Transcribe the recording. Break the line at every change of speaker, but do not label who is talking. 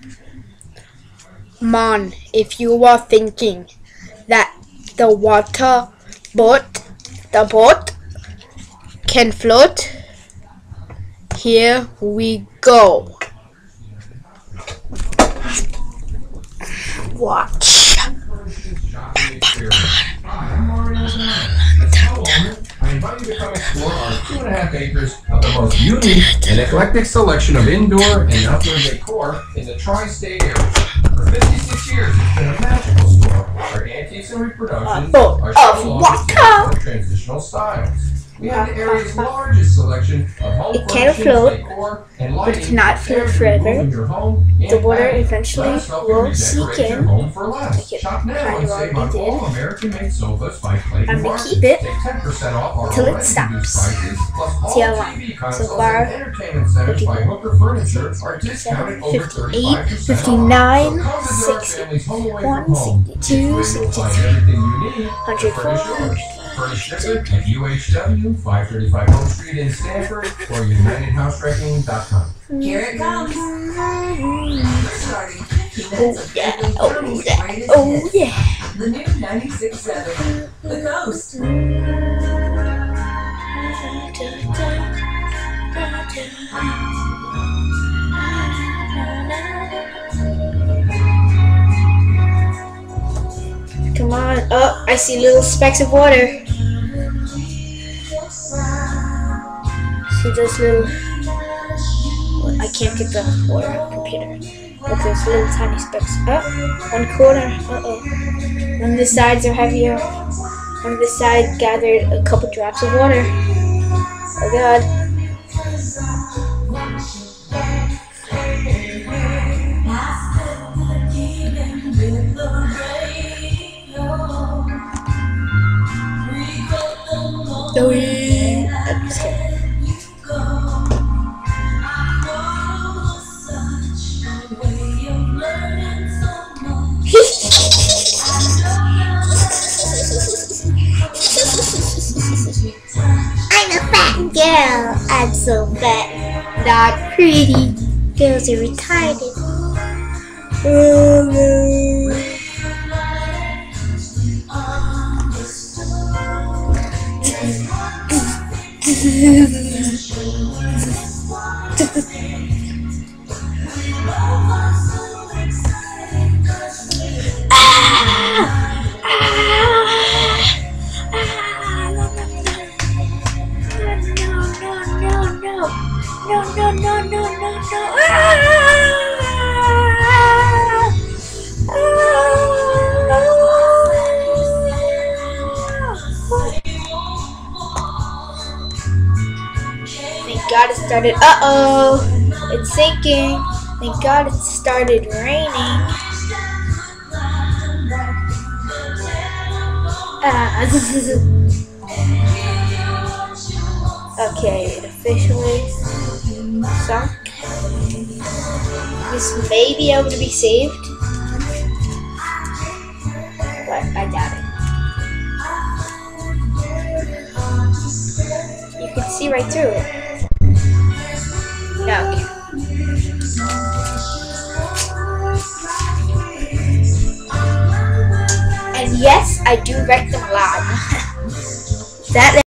Man, if you are thinking that the boat can float, here we go. Watch.
I invite you to come explore our 2.5 acres of the most unique and eclectic selection of indoor and outdoor decor in the tri-state area. For 56 years, it's been a magical store where antiques and reproductions are shown off with transitional styles. We have the area's largest selection of home furnishings, decor, and lighting.
But it cannot float forever. The water eventually will seep in. Like it kind of already did. I'm going to keep it till it stops. See how long? So far, 57, 58, 59, 61, 62, 63, 104.
Furnished at UHW, 535 Oak Street in Stanford, or UnitedHouseWrecking.com.
Here it comes. Starting.
Oh yeah, oh yeah, oh yeah.
The new 96.7, The Coast.
Come on. Oh, I see little specks of water. See those little... I can't get the water on the computer. But there's little tiny specks. Oh, one corner. Uh-oh. One of the sides are heavier. One of the sides gathered a couple drops of water. Oh god. I'm just kidding. I'm a fat girl. I'm so fat, not pretty. Girls are retarded. No. Thank God it started. Uh-oh. It's sinking. Thank God it started raining. Okay, it officially sunk. This may be able to be saved, but I doubt it. You can see right through it. No, okay. And yes, I do wreck them live. That